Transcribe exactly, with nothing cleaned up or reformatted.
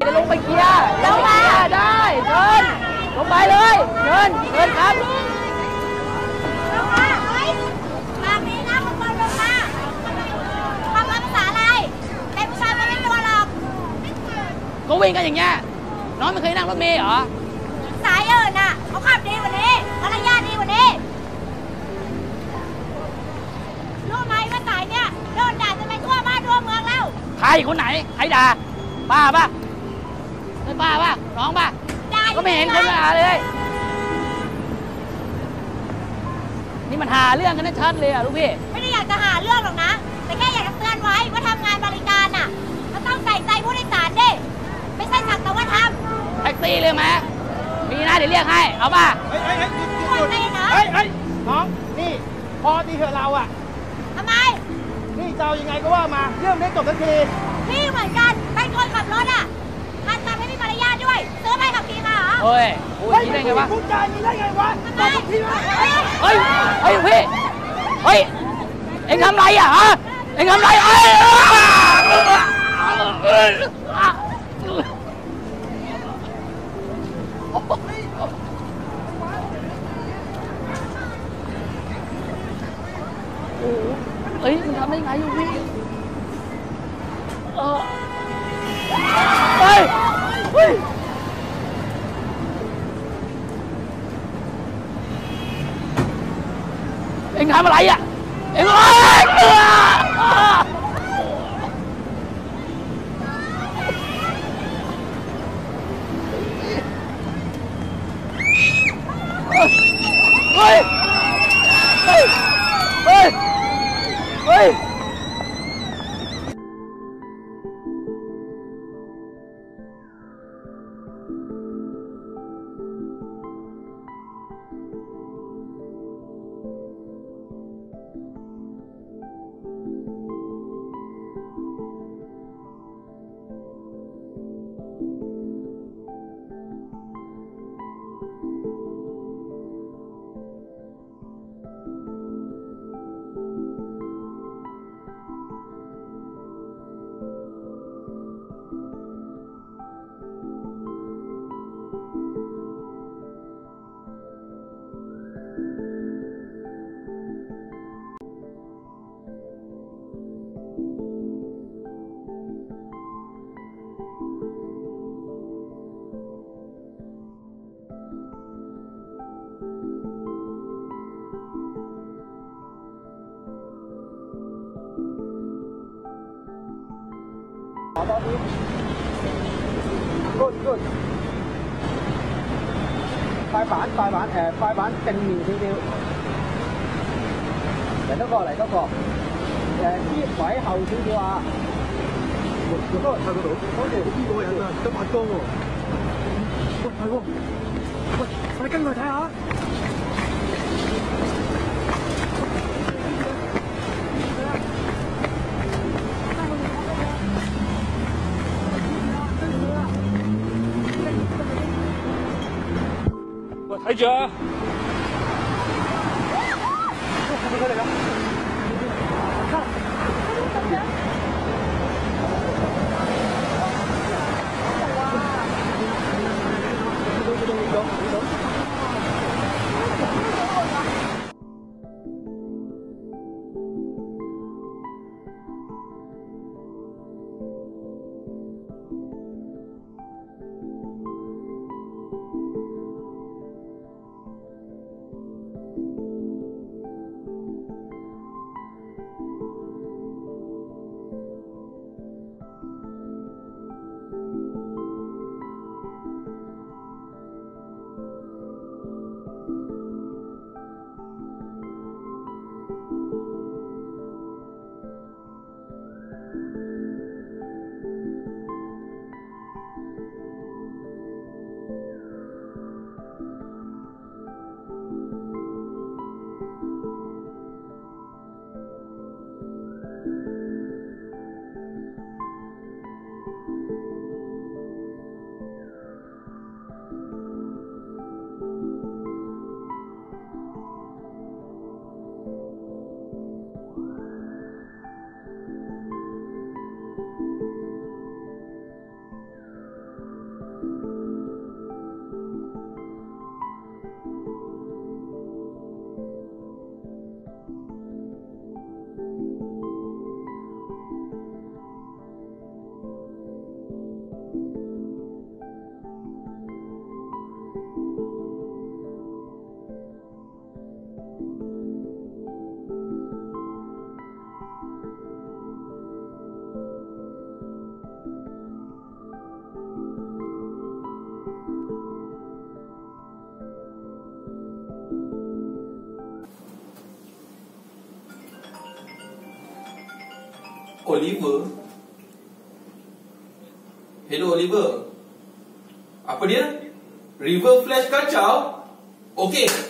จะลงไปเคลียร์ลงไปได้เชิญลงไปเลยเชิญเชิญครับลงมาเฮ้ยมามีนะมึงบอลลงมาทำภาษาอะไรเด็กผู้ชายมันไม่กลัวหรอกก็วิ่งกันอย่างเงี้ยน้องไม่เคยนั่งรถเมล์เหรอสายอื่นน่ะเขาขับดีกว่านี้มารยาทดีกว่านี้รู้ไหมว่าสายเนี่ยโดนด่าจะไปทั่วบ้านทั่วเมืองแล้วใครคนไหนใครด่าป้าป่ะเป็นป้าป่ะน้องป่ะก็ไม่เห็นคนด่าเลยนี่มันหาเรื่องกันชัดเลยอ่ะลูกพี่ไม่ได้อยากจะหาเรื่องหรอกนะแต่แค่อยากจะเตือนไว้ว่าทำงานบริการน่ะก็ต้องใส่ใจผู้โดยสารดิไม่ใช่สักแต่ว่าทำแท็กซี่เลยไหมมีนะเดี๋ยวเรียกให้เอาป่ะเฮ้ยเฮ้ยเฮ้ยเฮ้ยเฮ้ยน้องนี่พอดีเถอะเราอ่ะทำไมนี่เจ้ายังไงก็ว่ามาเรื่องนี้จบทันทีพี่เหมือนกันเป็นคนขับรถอ่ะท่านทำให้มีมารยาทด้วยซื้อใบขับขี่มาเหรอเฮ้ยพูดได้ไงวะพูดจานี้ได้ไงวะทำไมเฮ้ยเฮ้ยพี่เฮ้ยเอ็งทำไรอ่ะฮะเอ็งทำไรเอ้ยเอ้ยมันทำได้ไงอยู่พี่เออเฮ้ยเฮ้ยเอ็งทำอะไรอ่ะเอ็งเอ้ยเฮ้ยเฮ้ยเฮ้ยเฮ้ยเฮ้ย good good 快板快板誒快板正面少少，嚟多個嚟多個誒啲位後少少啊！用多嚟睇嗰度，嗰條邊個人啊？得八光喎！喂係喎，喂快跟佢睇下。 睇住啊！ 係咪佢嚟㗎？ Oliver? Hello Oliver. Apa dia? River Flash kacau? Okey.